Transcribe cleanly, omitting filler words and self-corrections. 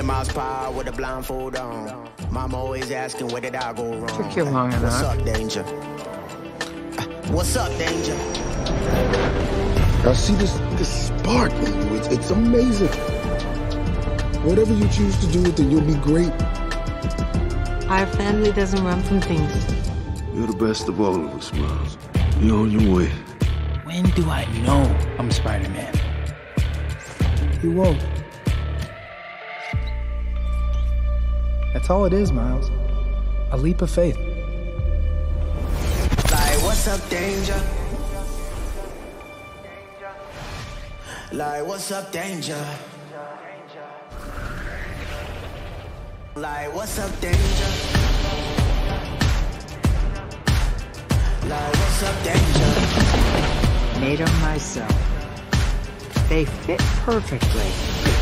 miles per hour with a blindfold on. Mama always asking, where did I go wrong? Took you long enough. What's up, danger? What's up, danger? I see this spark in you. It's amazing. Whatever you choose to do with it, you'll be great. Our family doesn't run from things. You're the best of all of us, Miles. You're on your way. When do I know I'm Spider-Man? You won't. That's all it is, Miles. A leap of faith. Like, what's up, danger? Like, what's up, danger? Like, what's up, danger? Like, what's up, danger? Made them myself. They fit perfectly.